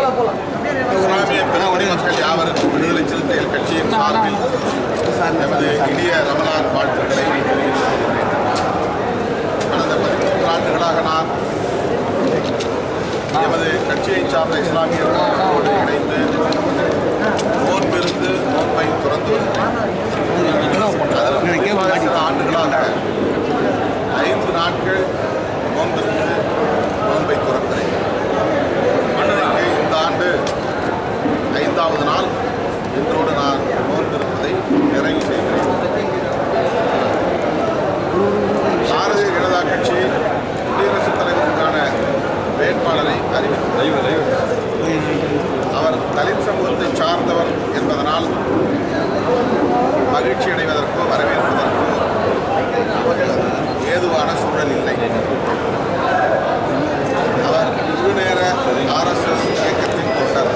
இஸ்லாமிய பெருங்குடி மக்கள் யாவருக்கும் விடுதலை சிறுத்தைகள் கட்சியின் சார்பில் எமது இனிய ரமலான் வாழ்த்துக்களை தெரிவித்துக் கொள்கிறேன். கடந்த 13 ஆண்டுகளாக நான் எமது கட்சியை சார்ந்த இஸ்லாமியர்களோடு இணைந்து நோன்பிருந்து நோன்பை துறந்து சில ஆண்டுகளாக 5 நாட்கள் நோன்பிருந்து நோன்பை துறக்கிறேன். இன்றைக்கு இந்த ஆண்டு 5வது நாள் இன்றோடு நான் நோன்பிருப்பதை நிறைவு செய்கிறேன். பாரதிய ஜனதா கட்சி குடியரசுத் தலைவருக்கான வேட்பாளரை அறிவித்துள்ளது. அவர் தலித் சமூகத்தை சார்ந்தவர் என்பதனால் மகிழ்ச்சி அடைவதற்கோ வரவேற்பதற்கோ ஏதுவான சூழல் இல்லை. அவர் முழுநேர RSS இயக்கத்தின் தொண்டர்.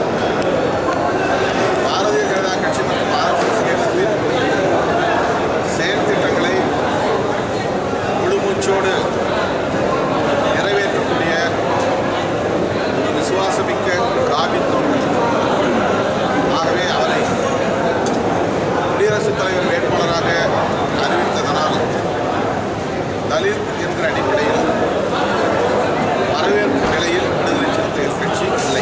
பாரதிய ஜனதா கட்சி மற்றும் RSS இயக்கத்தின் செயல் திட்டங்களை முழுமூச்சோடு நிறைவேற்றக்கூடிய விசுவாசமிக்க காவி தொண்டர். ஆகவே அவரை குடியரசுத் தலைவர் வேட்பாளராக அறிவித்ததனால் தலித் என்ற அடிப்படையில் வரவேற்பு நிலையில் விடுதலை சிறுத்தைகள் கட்சி இல்லை.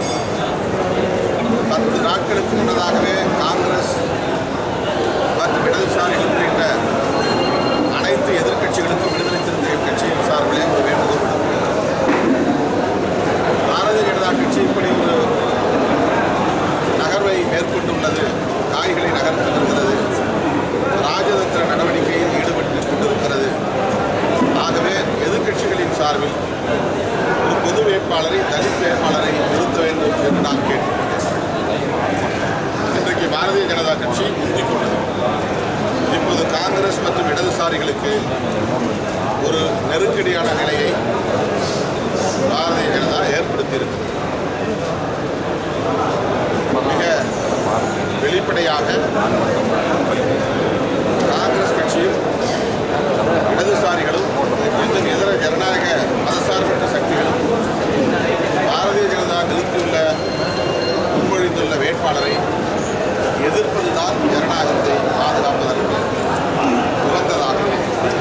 10 நாட்களுக்கு முன்னதாகவே காங்கிரஸ் மற்றும் இடதுசாரிகள் உள்ளிட்ட அனைத்து எதிர்க்கட்சிகளுக்கும் விடுதலை சிறுத்தைகள் கட்சியின் சார்பிலே ஒரு வேண்டுகோள் விடுத்துள்ளது. பாரதிய ஜனதா கட்சி இப்படி ஒரு நகர்வை மேற்கொண்டுள்ளது, காய்களை நகர்த்தி வருகிறது, ராஜதந்திர நடவடிக்கையில் ஈடுபட்டு கொண்டிருக்கிறது. ஆகவே எதிர்க்கட்சிகளின் சார்பில் ஒரு பொது வேட்பாளரை, தலித் வேட்பாளரை நிறுத்த வேண்டும் என்று நான் கேட்டுக்கொண்டேன். இன்றைக்கு பாரதிய ஜனதா கட்சி முந்திக் கொண்டது. இப்போது காங்கிரஸ் மற்றும் இடதுசாரிகளுக்கு ஒரு நெருக்கடியான நிலையை பாரதிய ஜனதா ஏற்படுத்தியிருக்கிறது. மிக வெளிப்படையாக காங்கிரஸ் கட்சியும் இடதுசாரிகளும் இன்னும் இதர ஜனநாயக மதசார்பற்ற சக்திகளும் பாரதிய ஜனதா நிறுத்தியுள்ள முன்மொழிந்துள்ள வேட்பாளரை எதிர்ப்பதுதான் ஜனநாயகத்தை பாதுகாப்பதற்கு உகந்ததாக இருக்கிறது.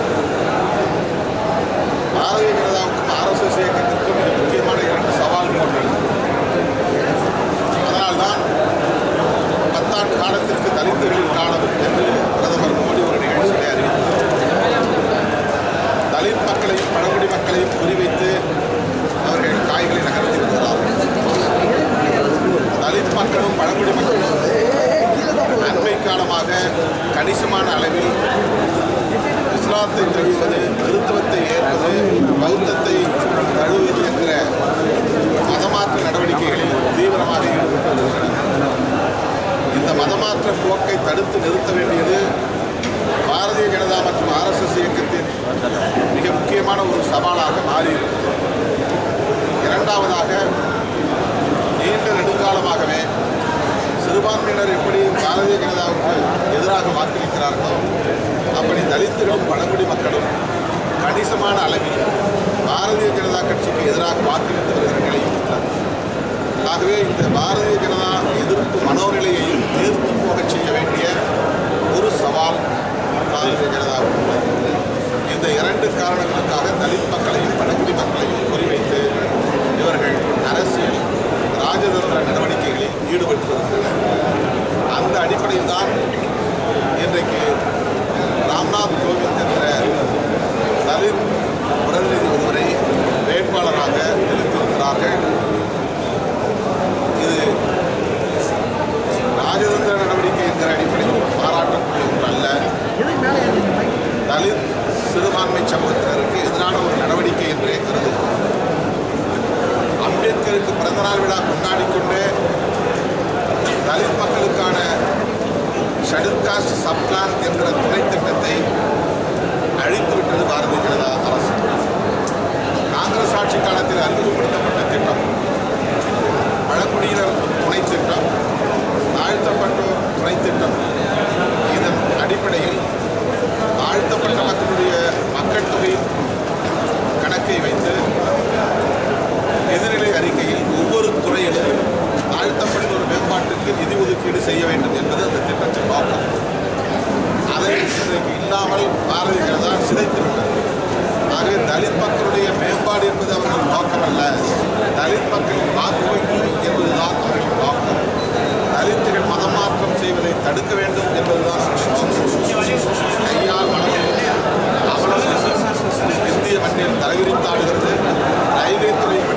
பாரதிய ஜனதாவுக்கும் RSS இயக்கத்திற்கும் மிக முக்கியமான 2 சவால்கள் உள்ளன. அதனால்தான் 10 ஆண்டு காலத்திற்கு தலித்துகளின் காலம் என்று பிரதமர் மோடி ஒரு நிகழ்ச்சியை அறிவித்தார். தலித் மக்களையும் பழங்குடி மக்களையும் குறிவைத்து அவர்கள் காய்களை நகர்த்தி வருகிறார்கள். தலித் மக்களும் பழங்குடி மக்களும் அண்மை காலமாக கணிசமான அளவில் இஸ்லாத்தை தழுவுவது, கிறிஸ்தவத்தை ஏற்பது, பௌத்தத்தை தழுவுவது என்கிற மதமாற்ற நடவடிக்கைகளில் தீவிரமாக ஈடுபட்டு வருகின்றனர். இந்த மதமாற்ற போக்கை தடுத்து நிறுத்த வேண்டியது பாரதிய ஜனதா மற்றும் RSS இயக்கத்தின் மிக முக்கியமான ஒரு சவாலாக மாறியிருக்கிறது. இரண்டாவதாக, நீண்ட நெடுங்காலமாகவே சிறுபான்மையினர் எப்படி பாரதிய ஜனதாவுக்கு எதிராக வாக்களிக்கிறார்களோ அப்படி தலித்துகளும் பழங்குடி மக்களும் கணிசமான அளவில் பாரதிய ஜனதா கட்சிக்கு எதிராக வாக்களித்து வருகிற நிலையும் உள்ளது. ஆகவே இந்த பாரதிய ஜனதா எதிர்ப்பு மனோநிலையையும் தீர்த்து போகச் செய்ய வேண்டிய ஒரு சவால் பாரதிய ஜனதாவுக்கு உள்ளது. இந்த 2 காரணங்களுக்காக தலித் மக்களையும் பழங்குடி மக்களையும் குறிவைத்து இவர்கள் அரசியல் ராஜதந்திர நடவடிக்கைகளில் ஈடுபட்டு வருகின்றனர். அந்த அடிப்படையில் தான் இன்றைக்கு ராம்நாத் கோவிந்த் என்ற தலித் பிரதிநிதி ஒருவரை வேட்பாளராக நிறுத்தியிருக்கிறார்கள். இது ராஜதந்திர நடவடிக்கை என்கிற அடிப்படையில் பாராட்டக்கூடிய ஒன்று அல்ல. தலித் சிறுபான்மை சமூகத்தினருக்கு எதிரான ஒரு நடவடிக்கை என்றே கருதுகிறோம். அம்பேத்கருக்கு பிறந்தநாள் விழா கொண்டாடிக்கொண்டே தலித் மக்களுக்கான ஷெட்யூல் காஸ்ட் சப்ளான் என்கிற துணை திட்டத்தை அழித்துவிட்டது பாரதிய ஜனதா அரசு. காங்கிரஸ் ஆட்சி காலத்தில் அறிமுகப்படுத்தப்பட்ட திட்டம் பழங்குடியினர் துணை திட்டம், தாழ்த்தப்பட்டோர் துணை திட்டம். இதன் அடிப்படையில் தாழ்த்தப்பட்ட மக்களுடைய மக்கள் தொகை கணக்கை வைத்து எதிர்நிலை அறிக்கையில் ஒவ்வொரு துறையிலும் தலித் மக்களின் வாக்கு வங்கி என்பதுதான் அவர்கள் நோக்கம். தலித்துகள் மதமாற்றம் செய்வதை தடுக்க வேண்டும் என்பதுதான் கையால் மனம் அவலம் இந்திய மண்ணில் தலைவிரித்தாடுகிறது. ரயில்வே துறை